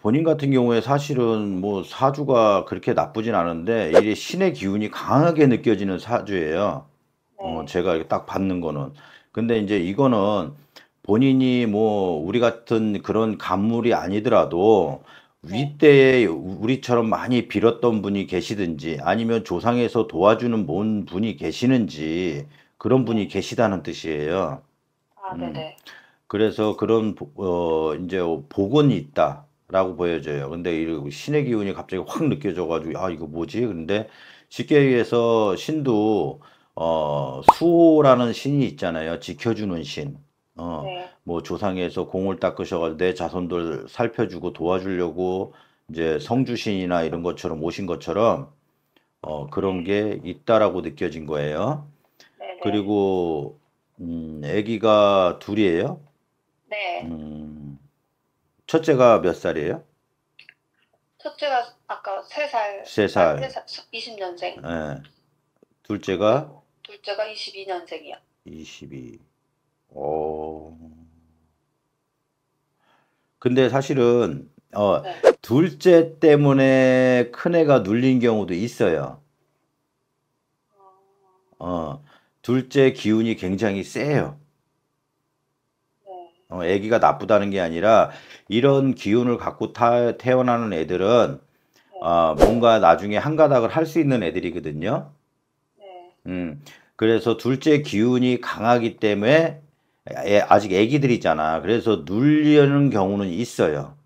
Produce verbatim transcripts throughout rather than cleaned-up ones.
본인 같은 경우에 사실은 뭐 사주가 그렇게 나쁘진 않은데 이게 신의 기운이 강하게 느껴지는 사주예요. 어 네. 제가 이렇게 딱 받는 거는. 근데 인제 이거는 본인이 뭐 우리 같은 그런 간물이 아니더라도 네. 윗대에 우 우리처럼 많이 빌었던 분이 계시든지 아니면 조상에서 도와주는 몬 분이 계시는지 그런 분이 네. 계시다는 뜻이에요. 아 음. 네네. 그래서 그런 복 어 인제 어 복은 있다라고 보여져요. 근데 이 신의 기운이 갑자기 확 느껴져 가지고 '아 이거 뭐지?' 근데 쉽게 얘기해서 신도 어 수호라는 신이 있잖아요, 지켜주는 신. 어 네. 뭐 조상에서 공을 닦으셔 가지고 내 자손들 살펴주고 도와주려고 이제 성주신이나 이런 것처럼 오신 것처럼 어 그런 네. 게 있다라고 느껴진 거예요. 네네. 그리고 음 아기가 둘 이에요? 네. 음. 첫째가 몇 살이에요? 첫째가 아까 세 살 세 만 세 살. 살 이십 년생. 예. 둘째가? 그리고 둘째가 이십이 년생이요. 이십이. 어. 근데 사실은 어 네. 둘째 때문에 큰애가 눌린 경우도 있어요. 아. 어. 둘째 기운이 굉장히 세요. 네. 어 아기가 나쁘다는 게 아니라 네. 이런 기운을 갖고 타 태어나는 애들은 네. 아 뭔가 나중에 한 가닥을 할 수 있는 애들이거든요. 네. 음. 그래서 둘째 기운이 강하기 때문에 애 아직 애기들이잖아. 그래서 눌리는 경우는 있어요.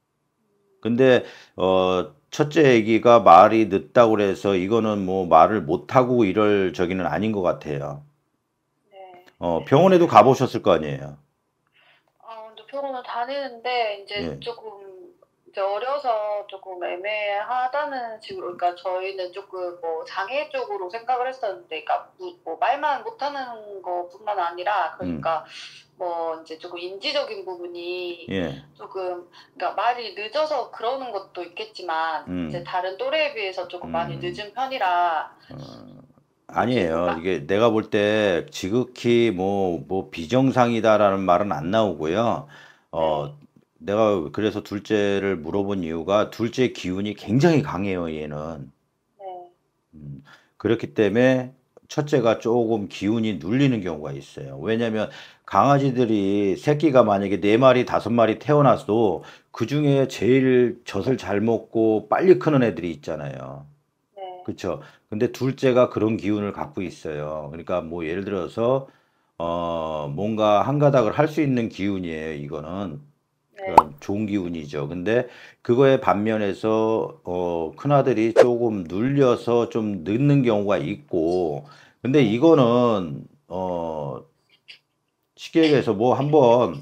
근데 어 첫째 아기가 말이 늦다고 그래서 이거는 뭐 말을 못하고 이럴 저기는 아닌 것 같아요. 네. 어 병원에도 가 보셨을 거 아니에요. 아 근데 병원을 다니는데 인제 예. 쪼끔 이제 어려서 쪼끔 애매하다는 식으로 그러니까 저희는 쪼끔 뭐 장애 쪽으로 생각을 했었는데 그러니까 무 뭐 말만 못하는 것뿐만 아니라 음. 그러니까 뭐 인제 쪼금 인지적인 부분이 예. 쪼금 그러니까 말이 늦어서 그러는 것도 있겠지만 이제 음. 다른 또래에 비해서 쪼금 많이 음. 늦은 편이라 어. 뭐지 뭐 아니에요. 마 이게 내가 볼 때 지극히 뭐 뭐 "비정상이다."라는 말은 안 나오고요. 네. 어 내가 그래서 둘째를 물어본 이유가 둘째 기운이 굉장히 강해요, 얘는. 네. 음. 그렇기 때문에 첫째가 쪼금 기운이 눌리는 경우가 있어요. 왜냐면 강아지들이 새끼가 만약에 네 마리 다섯 마리 태어나도 그중에 제일 젖을 잘 먹고 빨리 크는 애들이 있잖아요. 네. 그쵸? 근데 둘째가 그런 기운을 갖고 있어요. 그러니까 뭐 예를 들어서 어 뭔가 한 가닥을 할 수 있는 기운이에요, 이거는. 네. 그러니까 좋은 기운이죠. 근데 그거에 반면에서 어 큰아들이 쪼금 눌려서 좀 늦는 경우가 있고 근데 네. 이거는 어 쉽게 얘기해서 뭐 한번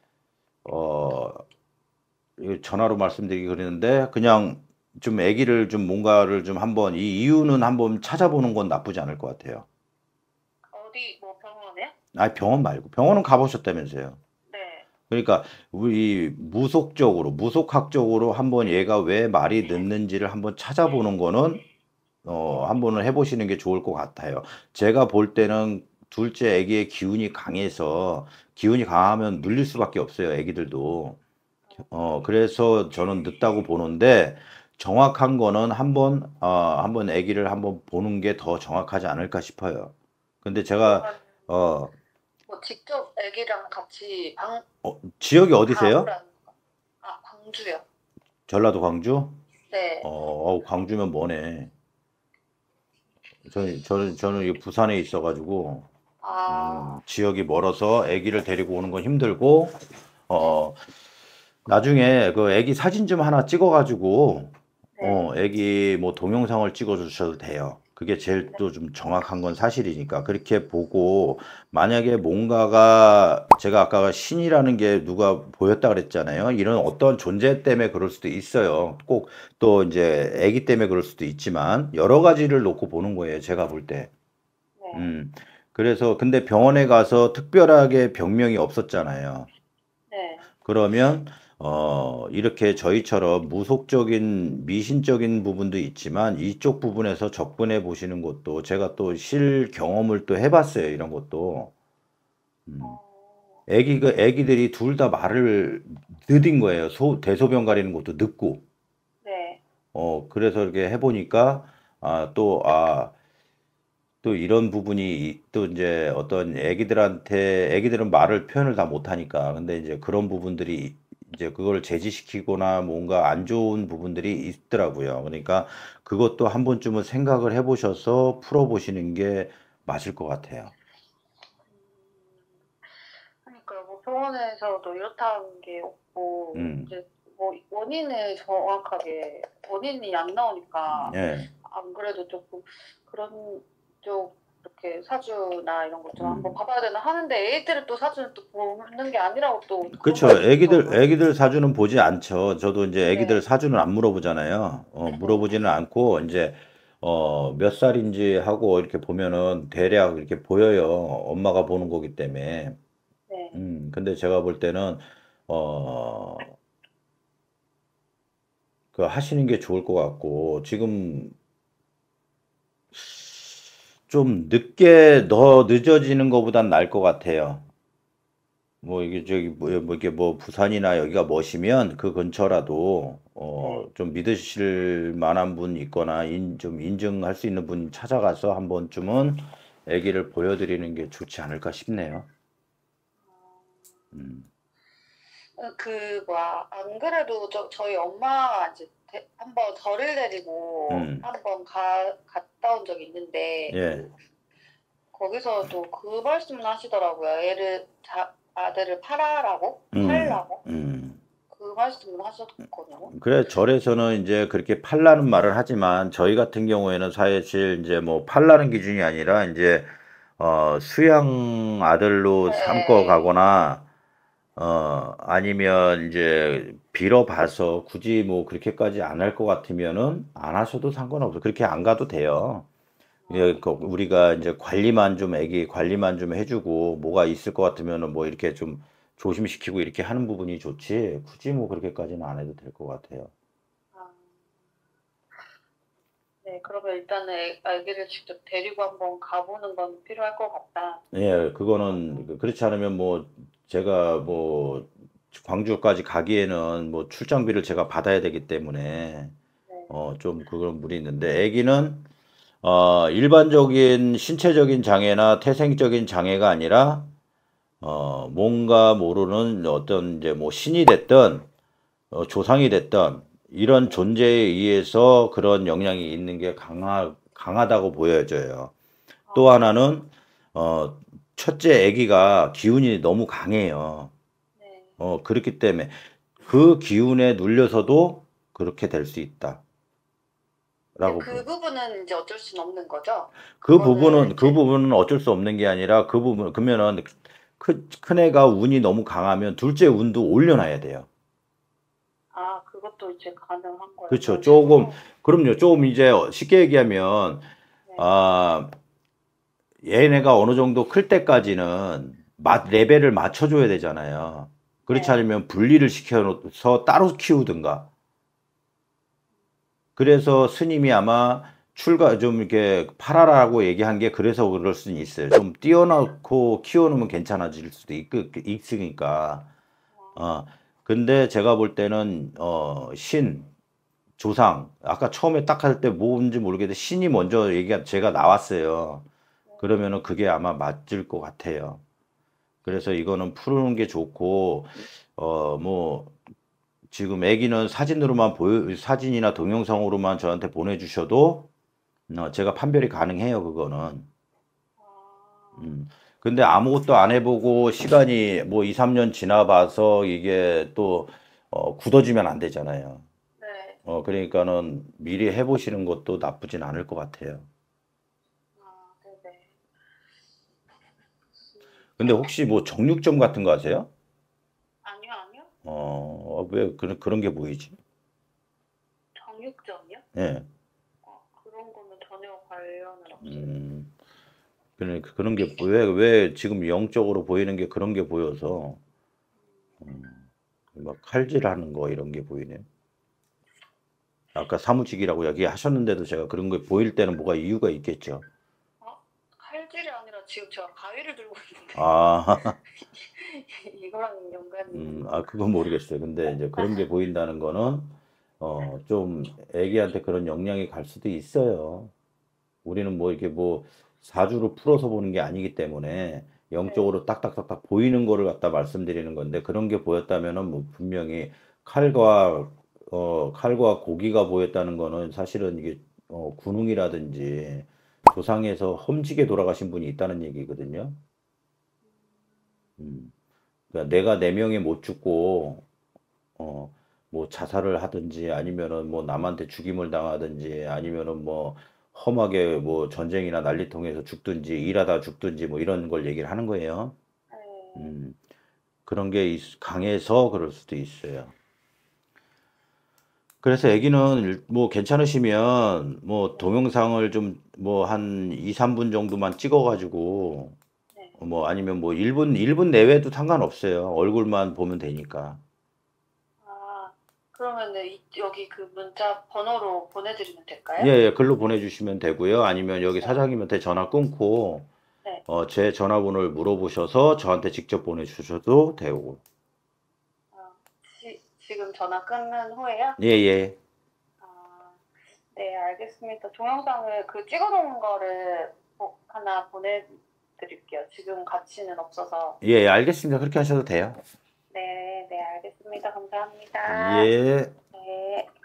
어 이거 전화로 말씀드리기 그러는데 그냥 좀 아기를 좀 뭔가를 좀 한번 이 이유는 한번 찾아보는 건 나쁘지 않을 것 같아요. 어디 뭐 병원에요? 아이 병원 말고. 병원은 가 보셨다면서요. 네. 그러니까 우리 무속적으로 무속학적으로 한번 얘가 왜 말이 늦는지를 한번 찾아보는 거는 어 한번은 해 보시는 게 좋을 것 같아요. 제가 볼 때는 둘째 아기의 기운이 강해서 기운이 강하면 눌릴 수밖에 없어요, 아기들도. 어 그래서 저는 늦다고 보는데 정확한 거는 한번 어 한번 아기를 한번 보는 게 더 정확하지 않을까 싶어요. 근데 제가 그러면 어 뭐 직접 아기랑 같이 방 어 지역이 가 어디세요? 보라는 거 아 광주요. 전라도 광주? 어 네. 어우 광주면 머네. 저희 저는 저는 이 부산에 있어 가지고 음 아. 지역이 멀어서 아기를 데리고 오는 건 힘들고 네. 어 나중에 그 아기 사진 좀 하나 찍어 가지고 네. 어 아기 뭐 동영상을 찍어 주셔도 돼요. 그게 제일 네. 또 좀 정확한 건 사실이니까. 그렇게 보고 만약에 뭔가가 제가 아까 신이라는 게 누가 보였다 그랬잖아요. 이런 어떤 존재 때문에 그럴 수도 있어요. 꼭 또 인제 아기 때문에 그럴 수도 있지만 여러 가지를 놓고 보는 거예요, 제가 볼 때. 네. 음. 그래서 근데 병원에 가서 특별하게 병명이 없었잖아요. 네. 그러면 어 이렇게 저희처럼 무속적인 미신적인 부분도 있지만 이쪽 부분에서 접근해 보시는 것도 제가 또 실경험을 또 해 봤어요, 이런 것도. 음. 어. 애기가 애기들이 둘 다 말을 느린 거예요. 소 대소변 가리는 것도 늦고. 네. 어 그래서 이렇게 해 보니까 아 또 아 또 이런 부분이 또 인제 어떤 애기들한테 애기들은 말을 표현을 다 못하니까. 근데 이제 그런 부분들이 이제 그걸 제지시키거나 뭔가 안 좋은 부분들이 있더라고요. 그러니까 그것도 한 번쯤은 생각을 해 보셔서 풀어 보시는 게 맞을 것 같아요. 그러니까요. 뭐 병원에서도 이렇다는 게 없고 음. 이제 뭐 원인을 정확하게 원인이 안 나오니까 예. 안 그래도 쪼끔 그런 쪽 이렇게 사주나 이런 것 좀 한번 음. 봐 봐야 되나 하는데 애들은 또 사주는 또 보는 게 아니라고 또 그런 그쵸. 말도 애기들 있더라고요. 애기들 사주는 보지 않죠. 저도 인제 애기들 네. 사주는 안 물어보잖아요. 어 물어보지는 네네. 않고 인제 어 몇 살인지 하고 이렇게 보면은 대략 이렇게 보여요, 엄마가 보는 거기 때문에. 네. 음 근데 제가 볼 때는 어 그 하시는 게 좋을 것 같고 지금 좀 늦게 더 늦어지는 것보단 나을 것 같아요. 뭐 이게 저기 뭐야 뭐 이게 뭐 부산이나 여기가 머시면 그 근처라도 어 네. 좀 믿으실 만한 분 있거나 인 좀 인증할 수 있는 분 찾아가서 한 번쯤은 아기를 보여 드리는 게 좋지 않을까 싶네요. 음. 어 그 뭐야 안 그래도 저 저희 엄마가 이제 데 한 번 저를 데리고 음. 한 번 가 갔다 온 적이 있는데 예. 그 거기서도 그 말씀을 하시더라고요. 애를 자 아들을 팔아라고? 음. 팔라고? 음. 그 말씀을 하셨거든요. 그래 절에서는 인제 그렇게 팔라는 말을 하지만 저희 같은 경우에는 사실 인제 뭐 팔라는 기준이 아니라 인제 어 수양 아들로 삼고 예예예. 가거나 어 아니면 인제 빌어 봐서 굳이 뭐 그렇게까지 안 할 것 같으면은 안 하셔도 상관없어요. 그렇게 안 가도 돼요. 예 그 우리가 인제 관리만 좀 아기 관리만 좀 해 주고 뭐가 있을 것 같으면은 뭐 이렇게 좀 조심시키고 이렇게 하는 부분이 좋지 굳이 뭐 그렇게까지는 안 해도 될 것 같아요. 아. 네. 그러면 일단은 애 아기를 직접 데리고 한번 가 보는 건 필요할 것 같다. 예. 그거는 그 그렇지 않으면 뭐 제가 뭐 광주까지 가기에는 뭐 출장비를 제가 받아야 되기 때문에 네. 어 좀 그건 무리 있는데 아기는 어 일반적인 신체적인 장애나 태생적인 장애가 아니라 어 뭔가 모르는 어떤 인제 뭐 신이 됐든 어 조상이 됐든 이런 네. 존재에 의해서 그런 영향이 있는 게 강하 강하다고 보여져요. 또 아. 하나는 어 첫째 아기가 기운이 너무 강해요. 네. 어 그렇기 때문에 그 기운에 눌려서도 그렇게 될 수 근데 있다라고 그 보여 부분은 인제 어쩔 수는 없는 거죠? 그 그거는 부분은 그 이제 부분은 어쩔 수 없는 게 아니라 그 부분 그러면은 큰 큰애가 운이 너무 강하면 둘째 운도 올려 놔야 돼요. 아 그것도 이제 가능한 거예요, 그쵸. 그런 쪼금 식으로? 그럼요. 좀 이제 어 쉽게 얘기하면 네. 아 얘네가 어느 정도 클 때까지는 맞 레벨을 맞춰 줘야 되잖아요. 그렇지 네. 않으면 분리를 시켜 놓고서 따로 키우든가. 그래서 스님이 아마 출가 좀 이렇게 팔아라고 얘기한 게 그래서 그럴 수는 있어요. 좀 띄워 놓고 키워 놓으면 괜찮아질 수도 있 그 있으니까. 어 아. 근데 제가 볼 때는 어 신, 조상 아까 처음에 딱 할 때 뭔지 모르겠는데 신이 먼저 얘기가 제가 나왔어요. 네. 그러면은 그게 아마 맞을 것 같아요. 그래서 이거는 푸는 게 좋고 어 뭐 지금 아기는 사진으로만 보여 사진이나 동영상으로만 저한테 보내 주셔도 어 제가 판별이 가능해요 그거는. 아. 음. 근데 아무것도 안 해 보고 시간이 뭐 이삼 년 지나 봐서 이게 또 어 굳어지면 안 되잖아요. 네. 어 그러니까는 미리 해 보시는 것도 나쁘진 않을 것 같아요. 아 네네. 근데 혹시 뭐 정육점 같은 거 하세요? 아니요, 아니요. 어 왜 그런 그런 게 보이지? 정육점이요? 예. 어 그런 거는 전혀 관련은 없어요. 음. 그러니까 그런 게 왜 왜 지금 영적으로 보이는 게 그런 게 보여서 음 막 칼질하는 거 이런 게 보이네요. 아까 사무직이라고 얘기하셨는데도 제가 그런 게 보일 때는 뭐가 이유가 있겠죠. 어? 칼질이 아니라 지금 제가 가위를 들고 있는데 아, 이거랑 연관이 음, 있는 아, 건가? 그건 모르겠어요. 근데 이제 그런 게 보인다는 거는, 어, 좀 애기한테 그런 영향이 갈 수도 있어요. 우리는 뭐 이렇게 뭐 사주로 풀어서 보는 게 아니기 때문에 네. 영적으로 딱딱딱딱 보이는 거를 갖다 말씀드리는 건데 그런 게 보였다면은 뭐 분명히 칼과 어 칼과 고기가 보였다는 거는 사실은 이게 어 군웅이라든지 조상에서 험지게 돌아가신 분이 있다는 얘기거든요. 음. 그러니까 내가 내 명에 못 죽고 어 뭐 자살을 하든지 아니면은 뭐 남한테 죽임을 당하든지 아니면은 뭐 험하게 뭐 전쟁이나 난리통에서 죽든지 일하다 죽든지 뭐 이런 걸 얘기를 하는 거예요. 네. 음, 그런 게 있- 강해서 그럴 수도 있어요. 그래서 아기는 일- 뭐 괜찮으시면 뭐 네. 동영상을 좀 뭐 한 이, 삼 분 정도만 찍어가지고 네. 뭐 아니면 뭐 일 분, 일 분 내외도 상관없어요. 얼굴만 보면 되니까. 아, 그러면은 이, 여기 그 문자 번호로 보내드리면 예, 될까요? 예, 글로 보내주시면 되고요. 아니면 여기 네. 사장님한테 전화 끊고, 네. 어, 제 전화번호를 물어보셔서 저한테 직접 보내주셔도 되고. 아, 지, 지금 전화 끊는 후에요? 예, 예. 아, 네, 알겠습니다. 동영상을 그 찍어놓은 거를 뭐 하나 보내드릴게요. 지금 가치는 없어서. 예, 예, 알겠습니다. 그렇게 하셔도 돼요. 네, 네, 알겠습니다. 감사합니다. 예. 네.